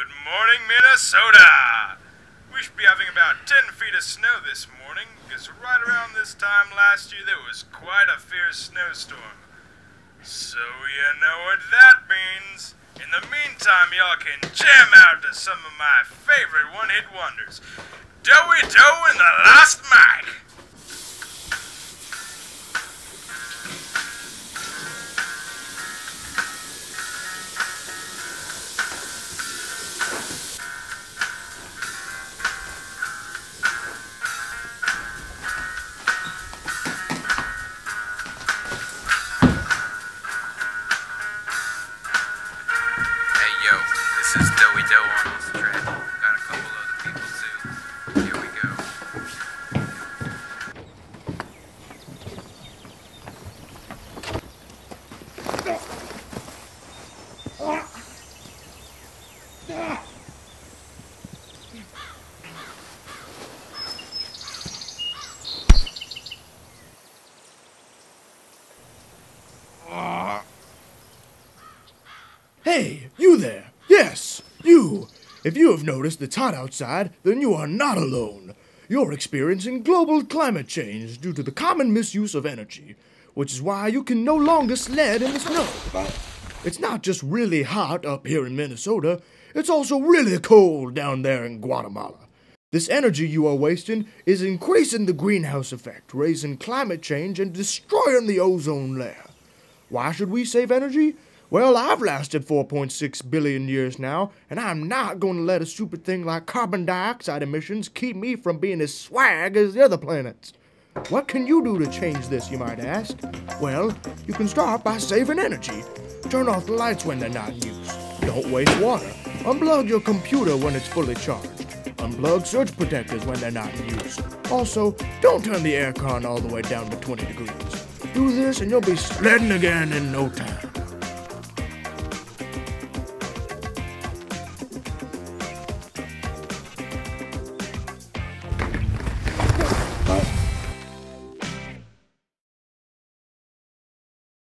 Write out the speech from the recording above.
Good morning, Minnesota! We should be having about 10 feet of snow this morning, because right around this time last year there was quite a fierce snowstorm. So you know what that means. In the meantime, y'all can jam out to some of my favorite one-hit wonders. Doughy Dough and the Lost Mike. This is Doughy Dough on this track. Got a couple other people too. Here we go. Hey, you there! Yes, you! If you have noticed it's hot outside, then you are not alone. You're experiencing global climate change due to the common misuse of energy, which is why you can no longer sled in the snow. It's not just really hot up here in Minnesota, it's also really cold down there in Guatemala. This energy you are wasting is increasing the greenhouse effect, raising climate change and destroying the ozone layer. Why should we save energy? Well, I've lasted 4.6 billion years now, and I'm not going to let a stupid thing like carbon dioxide emissions keep me from being as swag as the other planets. What can you do to change this, you might ask? Well, you can start by saving energy. Turn off the lights when they're not in use. Don't waste water. Unplug your computer when it's fully charged. Unplug surge protectors when they're not in use. Also, don't turn the aircon all the way down to 20 degrees. Do this and you'll be sledding again in no time.